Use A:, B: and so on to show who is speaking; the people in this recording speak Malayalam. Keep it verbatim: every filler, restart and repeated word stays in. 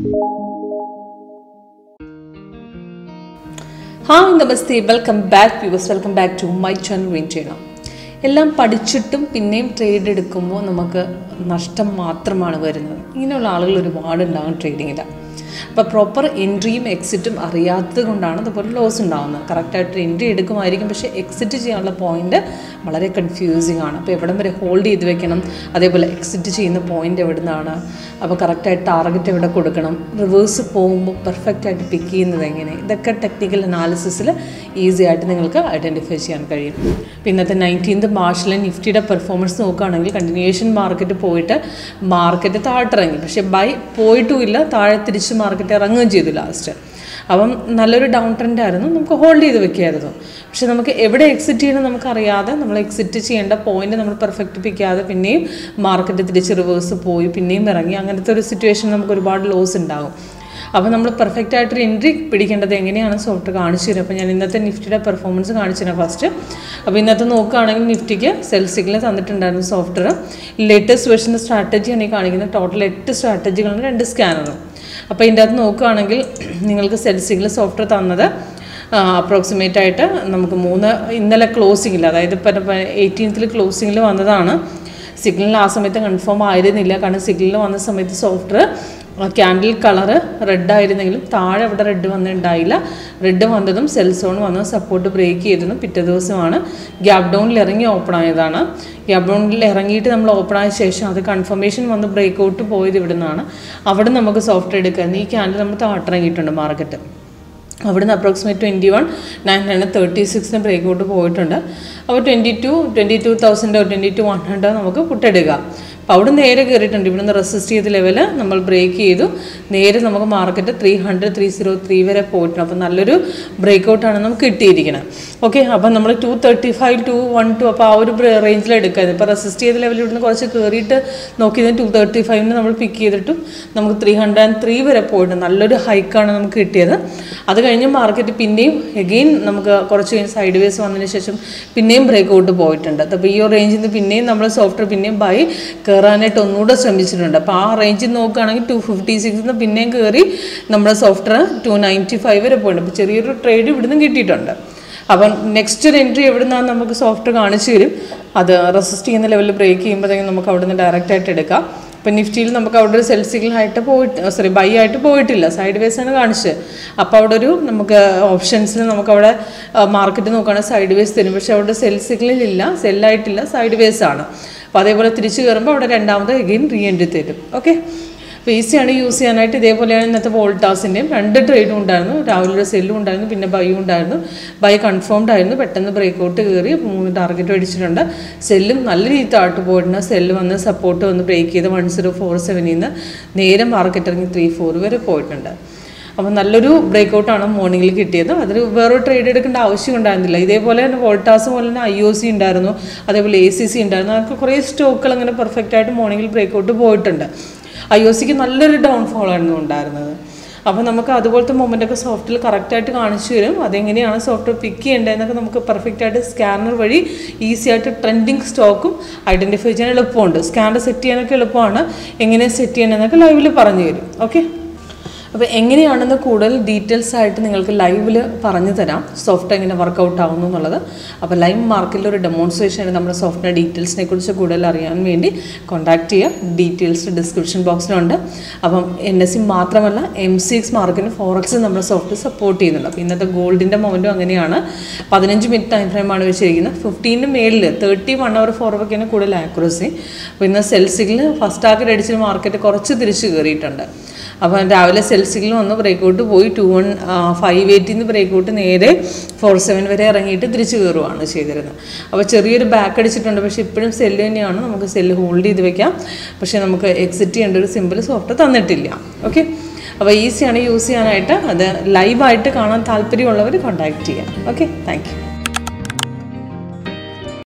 A: Hi, Namaste, welcome back viewers, welcome back to my channel WinTrader. എല്ലാം പഠിച്ചിട്ടും പിന്നെയും ട്രേഡ് എടുക്കുമ്പോൾ നമുക്ക് നഷ്ടം മാത്രമാണ് വരുന്നത്. ഇങ്ങനെയുള്ള ആളുകൾ ഒരുപാട് ഉണ്ടാകും ട്രേഡിങ്ങിൽ. അപ്പോൾ പ്രോപ്പർ എൻട്രിയും എക്സിറ്റും അറിയാത്തത് കൊണ്ടാണ് അതുപോലെ ലോസ് ഉണ്ടാകുന്നത്. കറക്റ്റായിട്ട് എൻട്രി എടുക്കുമായിരിക്കും, പക്ഷേ എക്സിറ്റ് ചെയ്യാനുള്ള പോയിന്റ് വളരെ കൺഫ്യൂസിങ് ആണ്. അപ്പോൾ എവിടം വരെ ഹോൾഡ് ചെയ്ത് വെക്കണം, അതേപോലെ എക്സിറ്റ് ചെയ്യുന്ന പോയിന്റ് എവിടെ നിന്നാണ്, അപ്പോൾ കറക്റ്റായിട്ട് ടാർഗറ്റ് എവിടെ കൊടുക്കണം, റിവേഴ്സ് പോകുമ്പോൾ പെർഫെക്റ്റായിട്ട് പിക്ക് ചെയ്യുന്നത് എങ്ങനെ, ഇതൊക്കെ ടെക്നിക്കൽ അനാലിസിസിൽ ഈസി ആയിട്ട് നിങ്ങൾക്ക് ഐഡൻറ്റിഫൈ ചെയ്യാൻ കഴിയും. പിന്നത്തെ നയൻറ്റീൻത് മാർച്ചിലെ നിഫ്റ്റിയുടെ പെർഫോമൻസ് നോക്കുകയാണെങ്കിൽ കണ്ടിന്യൂവേഷൻ മാർക്കറ്റ് പോയിട്ട് മാർക്കറ്റ് താഴ്ത്തിറങ്ങി, പക്ഷേ ബൈ പോയിട്ടുമില്ല, താഴെ തിരിച്ച് മാർക്കറ്റ് ഇറങ്ങുകയും ചെയ്തു ലാസ്റ്റ്. അപ്പം നല്ലൊരു ഡൗൺ ട്രെൻഡ് ആയിരുന്നു, നമുക്ക് ഹോൾഡ് ചെയ്ത് വെക്കായിരുന്നു. പക്ഷെ നമുക്ക് എവിടെ എക്സിറ്റ് ചെയ്യണം നമുക്കറിയാതെ, നമ്മൾ എക്സിറ്റ് ചെയ്യേണ്ട പോയിന്റ് നമ്മൾ പെർഫെക്റ്റ് പിക്കാതെ പിന്നെയും മാർക്കറ്റ് തിരിച്ച് റിവേഴ്സ് പോയി പിന്നെയും ഇറങ്ങി, അങ്ങനത്തെ ഒരു സിറ്റുവേഷൻ നമുക്ക് ഒരുപാട് ലോസ് ഉണ്ടാകും. അപ്പോൾ നമ്മൾ പെർഫെക്റ്റ് ആയിട്ടൊരു എൻട്രി പിടിക്കേണ്ടത് എങ്ങനെയാണ് സോഫ്റ്റ് കാണിച്ചു തരും. അപ്പോൾ ഞാൻ ഇന്നത്തെ നിഫ്റ്റിയുടെ പെർഫോമൻസ് കാണിച്ചു തരാം ഫസ്റ്റ്. അപ്പോൾ ഇന്നത്തെ നോക്കുകയാണെങ്കിൽ നിഫ്റ്റിക്ക് സെൽ സിഗ്നൽ തന്നിട്ടുണ്ടായിരുന്നു സോഫ്റ്റ്വെയർ. ലേറ്റസ്റ്റ് വേർഷൻ സ്ട്രാറ്റജിയാണ് ഈ കാണിക്കുന്നത്. ടോട്ടൽ എട്ട് സ്ട്രാറ്റജികളാണ്, രണ്ട് സ്കാനറും. അപ്പോൾ ഇതിൻ്റെ അകത്ത് നോക്കുകയാണെങ്കിൽ നിങ്ങൾക്ക് സെൽ സിഗ്നൽ സോഫ്റ്റ്വെയർ തന്നത് അപ്രോക്സിമേറ്റ് ആയിട്ട് നമുക്ക് മൂന്ന് ഇന്നലെ ക്ലോസിങ്ങിൽ, അതായത് ഇപ്പം എയ്റ്റീൻത്തിൽ ക്ലോസിങ്ങിൽ വന്നതാണ്. സിഗ്നൽ ആ സമയത്ത് കൺഫേം ആയിരുന്നില്ല, കാരണം സിഗ്നൽ വന്ന സമയത്ത് സോഫ്റ്റ്വെയർ ക്യാൻഡിൽ കളറ് റെഡ് ആയിരുന്നെങ്കിലും താഴെ അവിടെ റെഡ് വന്നിട്ടുണ്ടായില്ല. റെഡ് വന്നതും സെൽ സോൺ വന്നതും സപ്പോർട്ട് ബ്രേക്ക് ചെയ്തതും പിറ്റേ ദിവസമാണ് ഗ്യാപ് ഡൗണിൽ ഇറങ്ങി ഓപ്പൺ ആയതാണ്. ഗ്യാപ് ഡൗണിൽ ഇറങ്ങിയിട്ട് നമ്മൾ ഓപ്പൺ ആയ ശേഷം അത് കൺഫർമേഷൻ വന്ന് ബ്രേക്ക് ഔട്ട് പോയത് ഇവിടെ നിന്നാണ്. അവിടെ നമുക്ക് സോഫ്റ്റ്വെയർ എടുക്കാൻ ഈ ക്യാൻഡിൽ നമ്മൾ താഴ്ത്തിറങ്ങിയിട്ടുണ്ട് മാർക്കറ്റ്. അവിടുന്ന് approximate twenty one nine hundred thirty സിക്സിന് ബ്രേക്ക് ഔട്ട് പോയിട്ടുണ്ട്. അപ്പോൾ ട്വൻറ്റി ടു ട്വൻറ്റി ടു തൗസൻഡോ ട്വൻറ്റി ടു വൺ ഹൺഡ്രഡ് നമുക്ക് പുട്ടെടുക്കാം. അപ്പോൾ അവിടെ നേരെ കയറിയിട്ടുണ്ട്. ഇവിടുന്ന് റെസിസ്റ്റ് ചെയ്ത ലെവല് നമ്മൾ ബ്രേക്ക് ചെയ്തു. നേരെ നമുക്ക് market three hundred three zero three വരെ പോയിട്ടുണ്ട്. അപ്പോൾ നല്ലൊരു ബ്രേക്ക് ഔട്ടാണ് നമുക്ക് കിട്ടിയിരിക്കുന്നത്. ഓക്കെ, അപ്പം നമ്മൾ two thirty five two one two അപ്പോൾ ആ ഒരു റേഞ്ചിൽ എടുക്കാതെ, ഇപ്പോൾ റെസിസ്റ്റ് ചെയ്ത ലെവലിൽ ഇവിടുന്ന് കുറച്ച് കയറിയിട്ട് നോക്കിയത് ടു തേർട്ടി ഫൈവിന് നമ്മൾ പിക്ക് ചെയ്തിട്ടും നമുക്ക് ത്രീ ഹൺഡ്രഡ് ആൻഡ് ത്രീ വരെ പോയിട്ടുണ്ട്. നല്ലൊരു ഹൈക്കാണ് നമുക്ക് കിട്ടിയത്. അത് കഴിഞ്ഞ് മാർക്കറ്റ് പിന്നെയും എഗെയിൻ നമുക്ക് കുറച്ച് കഴിഞ്ഞ് സൈഡ് വേസ് വന്നതിന് ശേഷം പിന്നെയും ബ്രേക്ക് ഔട്ട് പോയിട്ടുണ്ട്. അപ്പോൾ ഈ ഒരു റേഞ്ചിൽ നിന്ന് പിന്നെയും നമ്മൾ സോഫ്റ്റ്വെയർ പിന്നെയും ബൈ കയറാനായിട്ട് ഒന്നുകൂടെ ശ്രമിച്ചിട്ടുണ്ട്. അപ്പോൾ ആ റേഞ്ചിൽ നോക്കുകയാണെങ്കിൽ ടു ഫിഫ്റ്റി സിക്സിന്ന് പിന്നെയും കയറി നമ്മുടെ സോഫ്റ്റ്വെയർ ടു നയൻറ്റി ഫൈവ് വരെ പോയിട്ടുണ്ട്. അപ്പോൾ ചെറിയൊരു ട്രേഡ് ഇവിടുന്ന് കിട്ടിയിട്ടുണ്ട്. അപ്പം നെക്സ്റ്റ് ഒരു എൻട്രി എവിടെ നിന്നാണ് നമുക്ക് സോഫ്റ്റ്വെയർ കാണിച്ചു തരും. അത് റെസിസ്റ്റ് ചെയ്യുന്ന ലെവലിൽ ബ്രേക്ക് ചെയ്യുമ്പോഴത്തേക്കും നമുക്ക് അവിടെ നിന്ന് ഡയറക്റ്റായിട്ട് എടുക്കാം. ഇപ്പം നിഫ്റ്റിയിൽ നമുക്ക് അവിടെ ഒരു സെൽ സിഗ്നൽ ആയിട്ട് പോയിട്ട് സോറി ബൈ ആയിട്ട് പോയിട്ടില്ല, സൈഡ് വേസ് ആണ് കാണിച്ചത്. അപ്പോൾ അവിടെ ഒരു നമുക്ക് ഓപ്ഷൻസിൽ നമുക്കവിടെ മാർക്കറ്റ് നോക്കുകയാണെങ്കിൽ സൈഡ് വേസ് തരും, പക്ഷേ അവിടെ സെൽ സിഗ്നൽ ഇല്ല, സെല്ലായിട്ടില്ല, സൈഡ് വേസ് ആണ്. അപ്പോൾ അതേപോലെ തിരിച്ച് കയറുമ്പോൾ അവിടെ രണ്ടാമത് എഗെയിൻ റീ എൻട്രി തരും. ഓക്കെ, അപ്പോൾ ഈസിയാണ് യൂസ് ചെയ്യാനായിട്ട്. ഇതേപോലെയാണ് ഇന്നത്തെ വോൾട്ടാസിൻ്റെയും രണ്ട് ട്രേഡും ഉണ്ടായിരുന്നു. രാവിലെ ഒരു സെല്ലും ഉണ്ടായിരുന്നു, പിന്നെ ബൈയും ഉണ്ടായിരുന്നു. ബൈ കൺഫേംഡ് ആയിരുന്നു, പെട്ടെന്ന് ബ്രേക്ക് ഔട്ട് കയറി മൂന്ന് ടാർഗറ്റ് അടിച്ചിട്ടുണ്ട്. സെല്ലും നല്ല രീതിയിൽ താഴ്ത്ത് പോയിട്ടുണ്ട്. സെല്ല് വന്ന് സപ്പോർട്ട് വന്ന് ബ്രേക്ക് ചെയ്ത് വൺ സീറോ ഫോർ സെവനിൽ നിന്ന് നേരെ മാർക്കറ്റ് ഇറങ്ങി ത്രീ ഫോർ വരെ പോയിട്ടുണ്ട്. അപ്പോൾ നല്ലൊരു ബ്രേക്ക് ഔട്ടാണ് മോർണിംഗിൽ കിട്ടിയത്. അതിൽ വേറൊരു ട്രേഡ് എടുക്കേണ്ട ആവശ്യം ഉണ്ടായിരുന്നില്ല. ഇതേപോലെ തന്നെ വോൾട്ടാസ് പോലെ തന്നെ ഐ ഒ സി ഉണ്ടായിരുന്നു, അതേപോലെ എ സി സി ഉണ്ടായിരുന്നു. അതൊക്കെ കുറേ സ്റ്റോക്കുകൾ അങ്ങനെ പെർഫെക്റ്റ് ആയിട്ട് മോർണിംഗിൽ ബ്രേക്ക് ഔട്ട് പോയിട്ടുണ്ട്. ഐ ഒ സിക്ക് നല്ലൊരു ഡൗൺഫോൾ ആയിരുന്നു ഉണ്ടായിരുന്നത്. അപ്പോൾ നമുക്ക് അതുപോലത്തെ മൊമെൻ്റൊക്കെ സോഫ്റ്റ്വെയർ കറക്റ്റായിട്ട് കാണിച്ചു തരും. അതെങ്ങനെയാണ് സോഫ്റ്റ്വെയർ പിക്ക് ചെയ്യേണ്ടതെന്നൊക്കെ നമുക്ക് പെർഫെക്റ്റായിട്ട് സ്കാനർ വഴി ഈസി ആയിട്ട് ട്രെൻഡിങ് സ്റ്റോക്കും ഐഡൻറ്റിഫൈ ചെയ്യാൻ എളുപ്പമുണ്ട്. സ്കാനർ സെറ്റ് ചെയ്യാനൊക്കെ എളുപ്പമാണ്. എങ്ങനെ സെറ്റ് ചെയ്യണമെന്നൊക്കെ ലൈവിൽ പറഞ്ഞു തരും. ഓക്കെ, അപ്പോൾ എങ്ങനെയാണെന്ന് കൂടുതൽ ഡീറ്റെയിൽസ് ആയിട്ട് നിങ്ങൾക്ക് ലൈവിൽ പറഞ്ഞു തരാം, സോഫ്റ്റ്വെയർ എങ്ങനെ വർക്കൗട്ട് ആവുന്നു എന്നുള്ളത്. അപ്പോൾ ലൈവ് മാർക്കറ്റിൽ ഒരു ഡെമോൺസ്ട്രേഷൻ നമ്മുടെ സോഫ്റ്റ്വെയർ ഡീറ്റെയിൽസിനെ കുറിച്ച് കൂടുതൽ അറിയാൻ വേണ്ടി കോൺടാക്ട് ചെയ്യുക. ഡീറ്റെയിൽസ് ഡിസ്ക്രിപ്ഷൻ ബോക്സിലുണ്ട്. അപ്പം എൻ എസ് സി മാത്രമല്ല എം സി എക്സ് മാർക്കറ്റിന് ഫോറക്സ് നമ്മുടെ സോഫ്റ്റ്വെയർ സപ്പോർട്ട് ചെയ്യുന്നുണ്ട്. അപ്പോൾ ഇന്നത്തെ ഗോൾഡിൻ്റെ മൊമെൻറ്റും അങ്ങനെയാണ്. പതിനഞ്ച് മിനിറ്റ് ടൈം ഫ്രെയിമാണ് വെച്ചിരിക്കുന്നത്. ഫിഫ്റ്റീന് മേളിൽ തേർട്ടി വൺ അവർ ഫോർവേക്കാണ് കൂടുതൽ ആക്യുറസി. അപ്പോൾ ഇന്ന് സെൽ സിഗ്നൽ ഫസ്റ്റ് ടാർഗറ്റ് അടിച്ച് മാർക്കറ്റ് കുറച്ച് തിരിച്ച് കയറിയിട്ടുണ്ട്. അപ്പോൾ രാവിലെ സെൽ സിഗ്നൽ വന്ന് ബ്രേക്ക് ഔട്ട് പോയി ടു വൺ ഫൈവ് എയ്റ്റിൽ നിന്ന് ബ്രേക്ക് ഔട്ട് നേരെ ഫോർ സെവൻ വരെ ഇറങ്ങിയിട്ട് തിരിച്ച് കയറുകയാണ് ചെയ്തിരുന്നത്. അപ്പോൾ ചെറിയൊരു ബാക്ക് അടിച്ചിട്ടുണ്ട്, പക്ഷേ ഇപ്പോഴും സെല്ല് തന്നെയാണ്. നമുക്ക് സെല്ല് ഹോൾഡ് ചെയ്ത് വെക്കാം, പക്ഷേ നമുക്ക് എക്സിറ്റ് ചെയ്യേണ്ട ഒരു സിമ്പിൾ സോഫ്റ്റ് തന്നിട്ടില്ല. ഓക്കെ, അപ്പോൾ ഈസിയാണ് യൂസ് ചെയ്യാനായിട്ട്. അത് ലൈവായിട്ട് കാണാൻ താല്പര്യമുള്ളവർ കോൺടാക്ട് ചെയ്യാം. Okay, thank U.